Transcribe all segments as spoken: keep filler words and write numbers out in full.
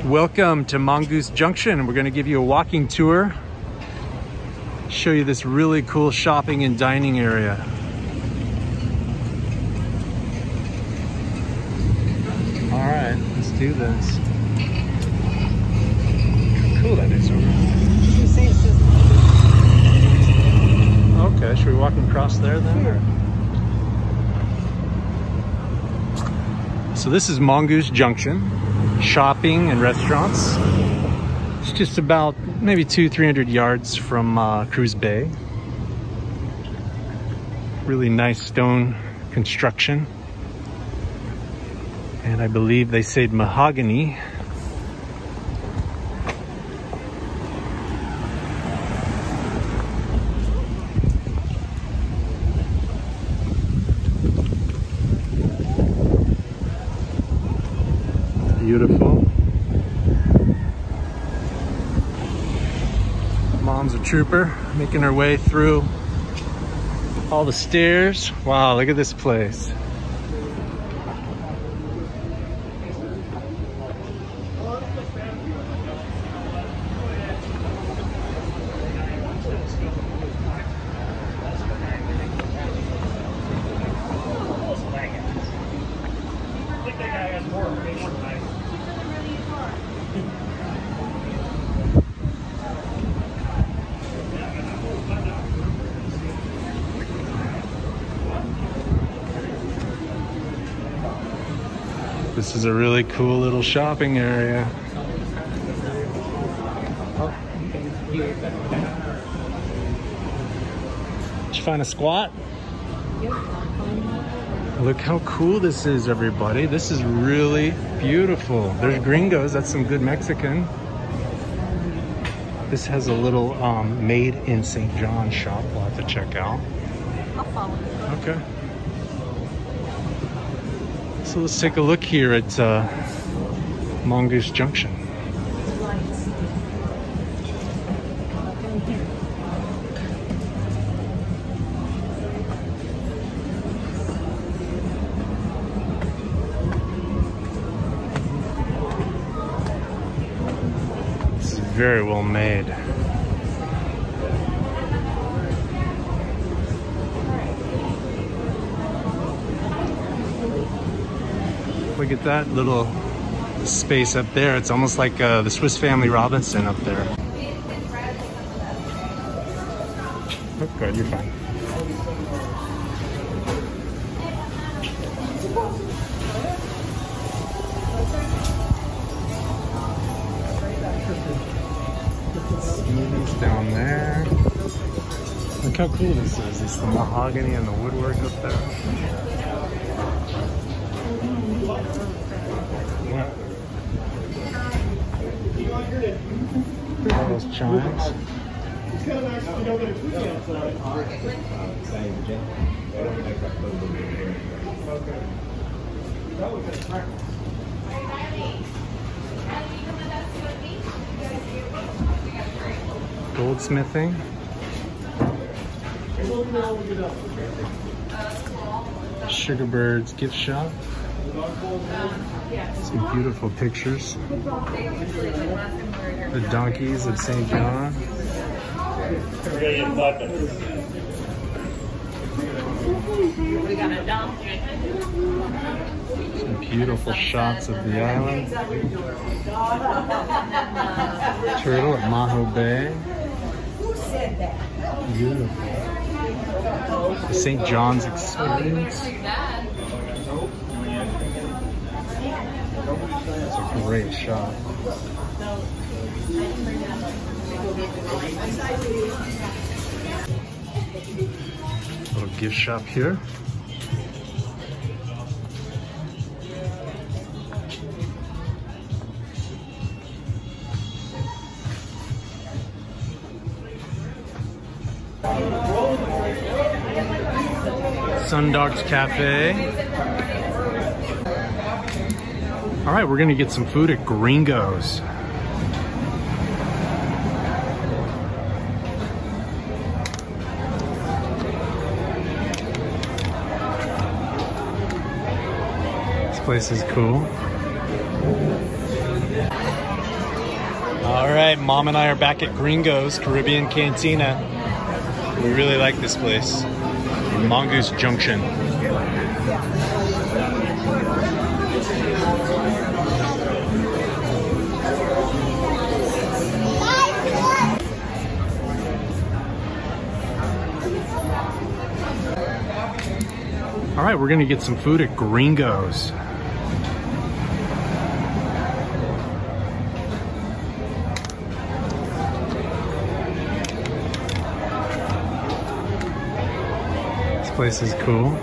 Welcome to Mongoose Junction. We're going to give you a walking tour, show you this really cool shopping and dining area. All right, let's do this. How cool that is over there. Okay, should we walk across there then? Or? So this is Mongoose Junction. Shopping and restaurants. It's just about maybe two, three hundred yards from uh, Cruz Bay. Really nice stone construction. And I believe they said mahogany. Beautiful. Mom's a trooper, making her way through all the stairs. Wow, look at this place. This is a really cool little shopping area. Did you find a squat? Look how cool this is, everybody. This is really beautiful. There's gringos, that's some good Mexican. This has a little um, made in Saint John shop we'll have to check out. I'll follow you. Okay. So let's take a look here at uh, Mongoose Junction. This is very well made. Look at that little space up there. It's almost like uh, the Swiss Family Robinson up there. Oh, good, you're fine. Smoothies down there. Look how cool this is. It's the mahogany and the woodwork up there. All those chimes. Goldsmithing. Sugarbirds gift shop. Some beautiful pictures. The donkeys of Saint John. Some beautiful shots of the island. Turtle at Maho Bay. Beautiful. The Saint John's experience. It's a great shot. Little gift shop here. Sundogs Cafe. All right, we're gonna get some food at Gringo's. This place is cool. right, Mom and I are back at Gringo's Caribbean Cantina. We really like this place in Mongoose Junction. All right, we're gonna get some food at Gringo's. This place is cool.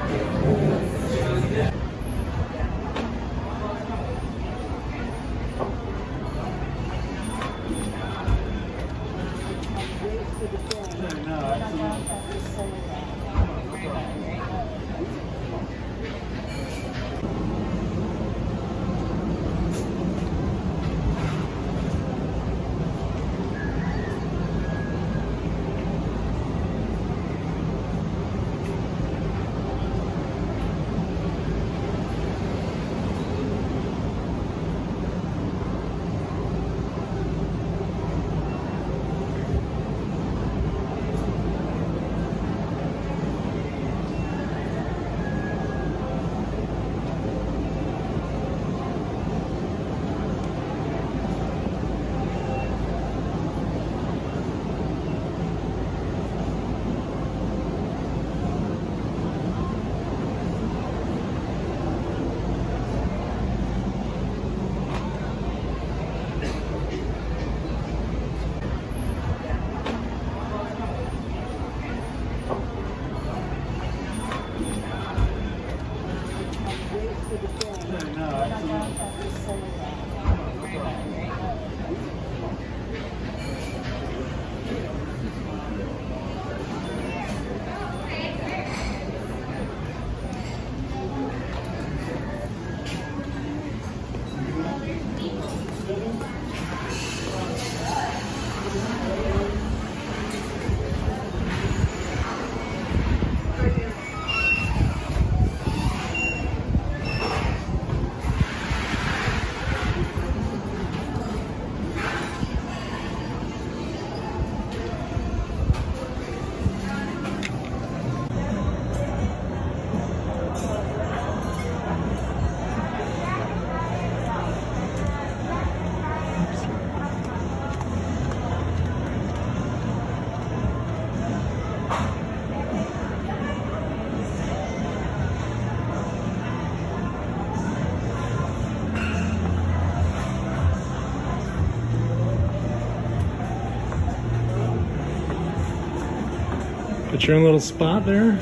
Got your own little spot there.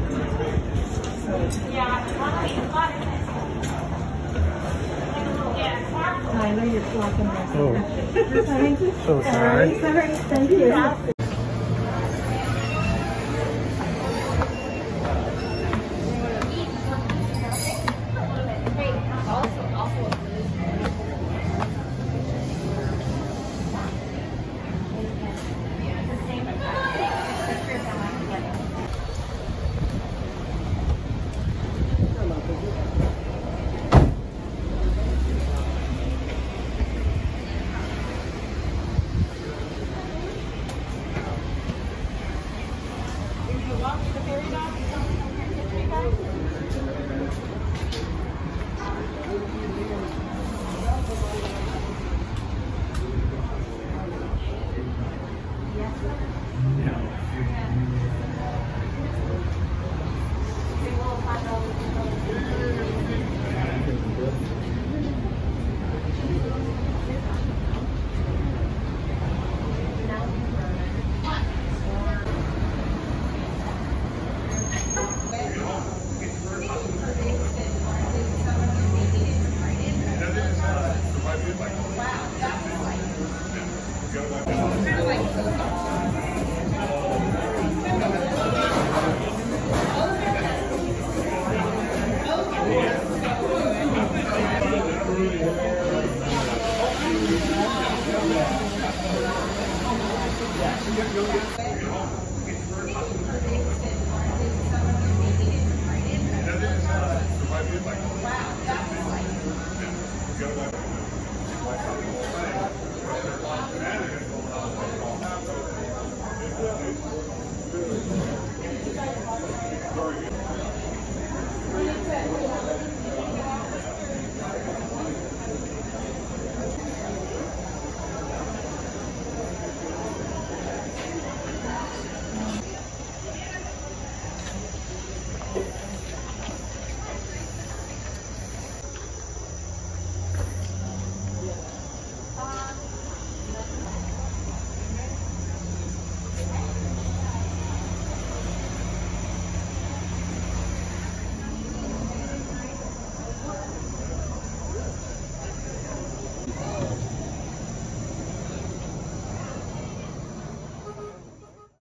I know you're blocking my Oh, so sorry. Sorry, thank you. Sorry.